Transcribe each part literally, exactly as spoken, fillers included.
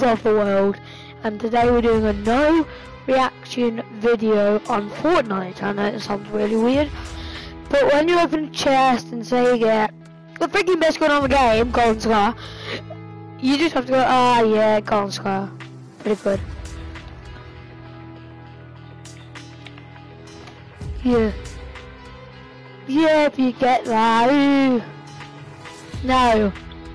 of the world, and today we're doing a no reaction video on Fortnite. I know it sounds really weird, but when you open a chest and say you get the freaking best gun on the game, Golden Scar, you just have to go, ah yeah, Golden Scar, pretty good. Yeah. Yep, you get that. Ooh. No.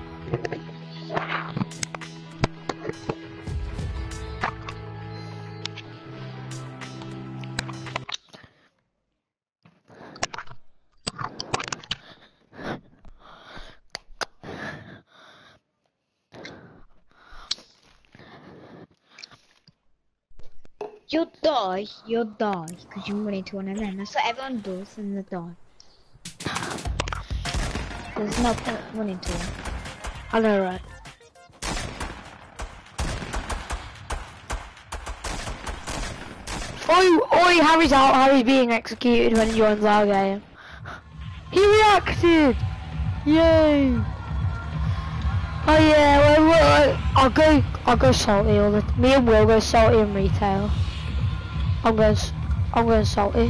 You'll die, you'll die, because you run into one of them. That's what everyone does, and they die. There's no point running to them. I know, right? Oi, oi, Harry's out, Harry's being executed when he joins our game. He reacted! Yay! Oh yeah, well, well, I'll go, I'll go salty all the time. Me and Will go salty in retail. I'm going, I'm going salty.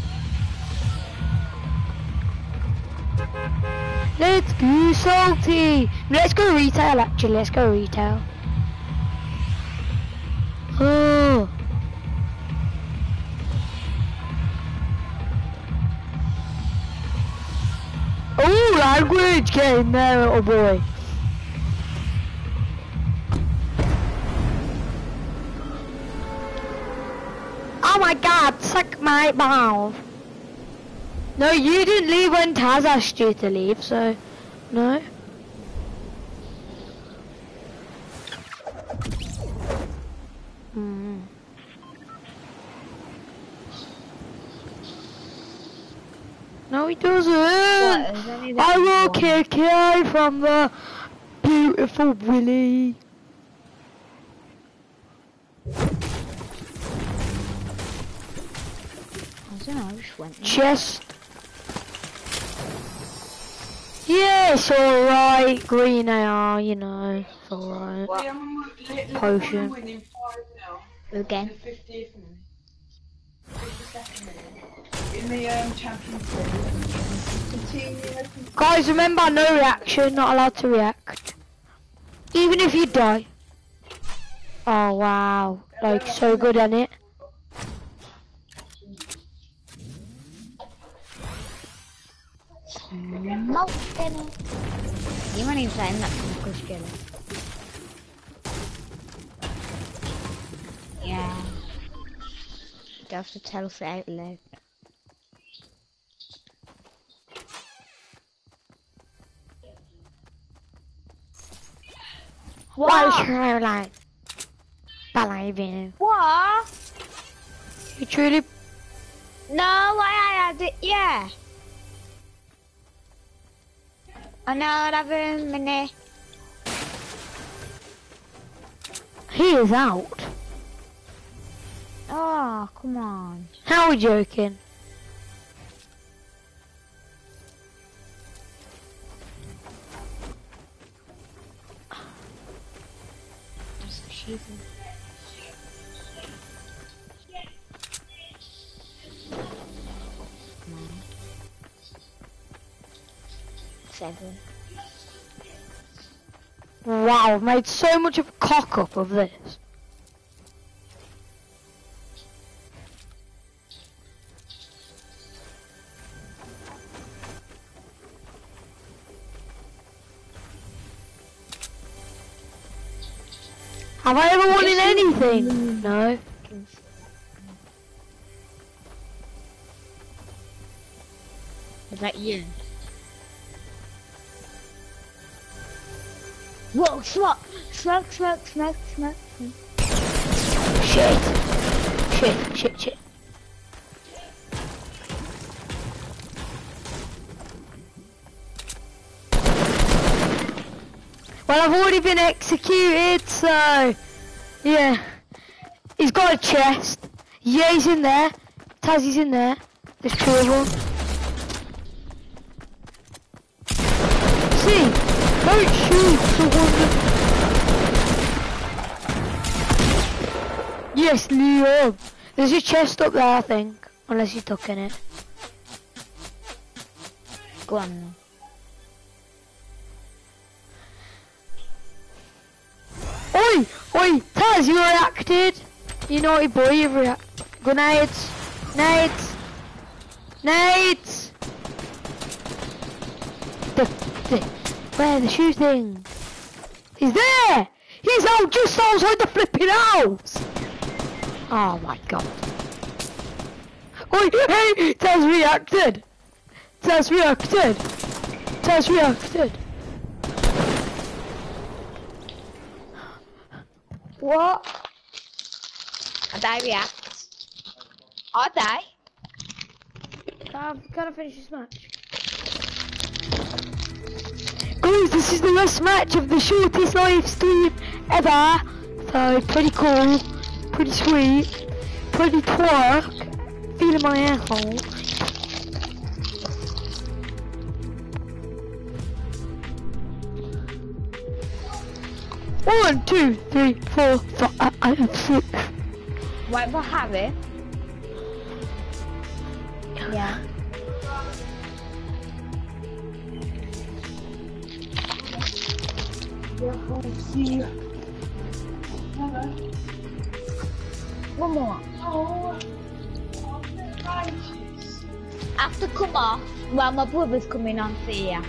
Let's go salty! Let's go retail actually, let's go retail. Oh. Oh, language, get in there, little boy. Oh my god, suck my mouth. No, you didn't leave when Taz asked you to leave, so no. Hmm. No, he doesn't. What, I will kick you from the beautiful Willy. I don't know, I just went there. Chest. Yeah, it's alright. Green A R, you know, it's alright. Potion. Again. In the um, Champions League. Guys, remember, no reaction, not allowed to react. Even if you die. Oh wow, like so good at it. Smoked in it. You weren't even playing that from Kushkilla. Yeah. You have to tell us it out loud. Why should I like believe in? What? You truly? No, I had it, yeah. I know, I'll have a minute. He is out. Oh, come on. How are we joking? That's cheating. Seven. Wow, I've made so much of a cock up of this. Have I ever won in anything? No. Is that you? Whoa, smoke! Smoke, smoke, smoke, smoke, smoke. Shit! Shit, shit, shit. Well, I've already been executed, so... Yeah. He's got a chest. Yeah, he's in there. Tazzy's in there. There's two of them. See? Don't shoot the one that... yes, Liam. There's a chest up there, I think. Unless you took in it. Go on then. Oi! Oi! Taz, you reacted! You naughty boy, you've reacted. Grenades! Nades! Nades! The, the, where, the shooting? He's there! He's out just outside the flipping house! Oh my god. Oi! Hey! Taz reacted! Taz reacted! Taz reacted! What? Did I react? Or die? Can I, can I finish this match? Guys, this is the last match of the shortest live stream ever. So, pretty cool, pretty sweet, pretty twerk, feeling my asshole. One, two, three, four, five, six. What about Harry? Yeah. See. Hello. One more. Oh. After come off, well, my brother's coming on for you.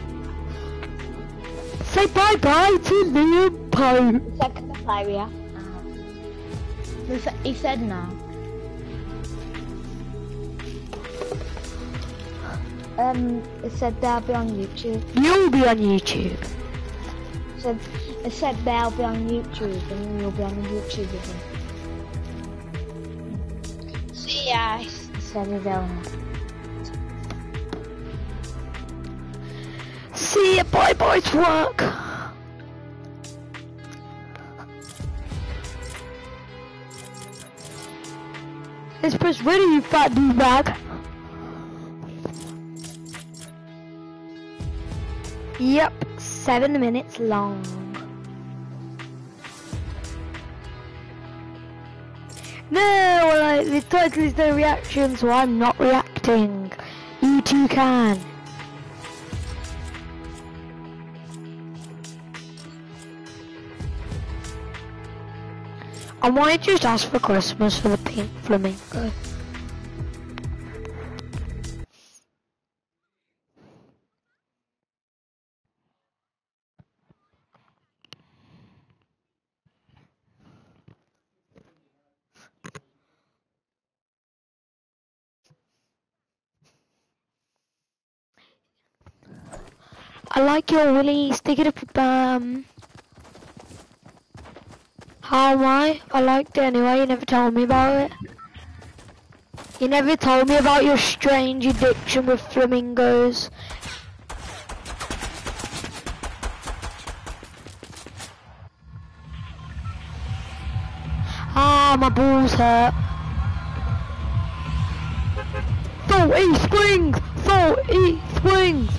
Say bye bye to Liam Poe. Second area. He said no. Um, it said they'll be on YouTube. You'll be on YouTube. It said, it said they'll be on YouTube and you'll be on YouTube with them. See ya. It said it on. See ya, bye bye twerk. Let's press ready, you fat d-bag. Yep, seven minutes long. No, well, the title is no reaction, so I'm not reacting. You two can. I might just ask for Christmas for the pink flamingo. I like your willy, stick it up your bum. How am I? I liked it anyway, you never told me about it. You never told me about your strange addiction with flamingos. Ah, my balls hurt. forty springs! forty springs!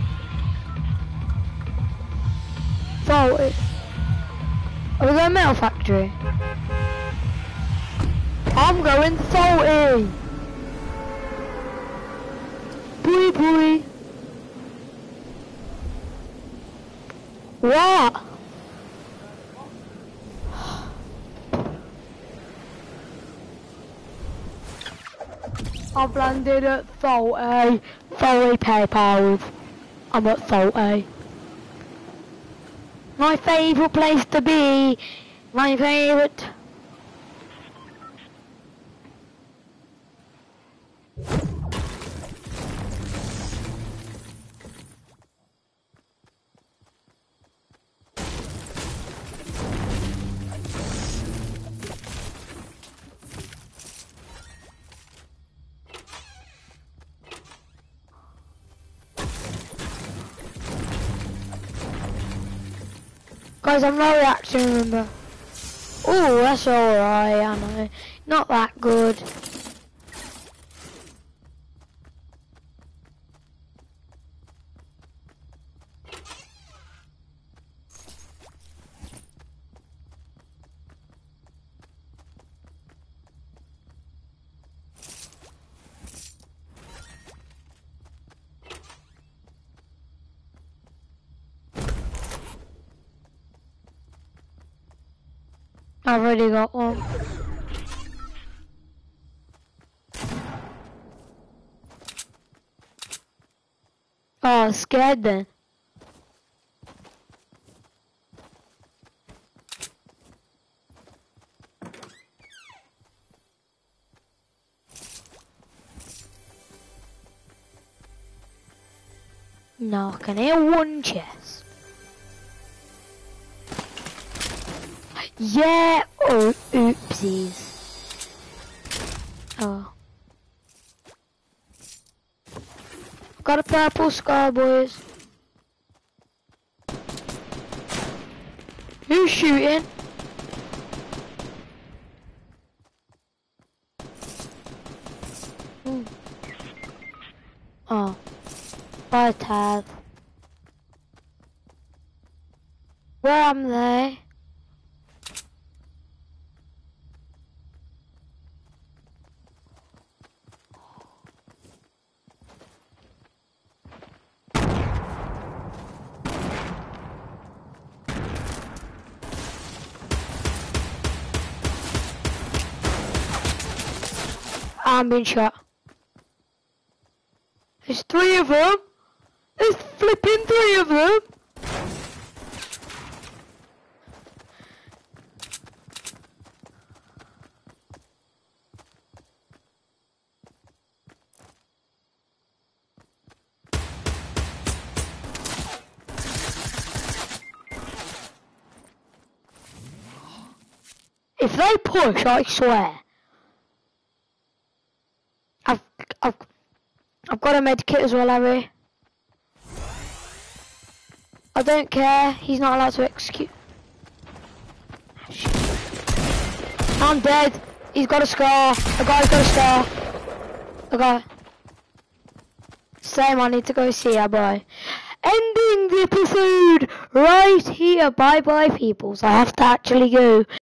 forty. Are we going Metal Factory? I'm going forty. Boy, boy. What? I've landed at forty. forty PayPal. I'm at forty. My favourite place to be. My favourite. Guys, I'm not reacting, remember. Oh, that's alright, I know. Not that good. I've already got one. Oh, scared then. No, I can hear one chest. Yeah! Oh, oopsies. Oh. Got a purple scar, boys. Who's shooting? Ooh. Oh. Bye, Tad. Where am they? I'm being shot. There's three of them. There's flipping three of them. If they push, I swear. I've, I've, I've got a med kit as well, Harry. I don't care. He's not allowed to execute. I'm dead. He's got a scar. A guy's got a scar. A guy. Same. I need to go see her. Bye. Ending the episode right here. Bye bye, peoples. I have to actually go.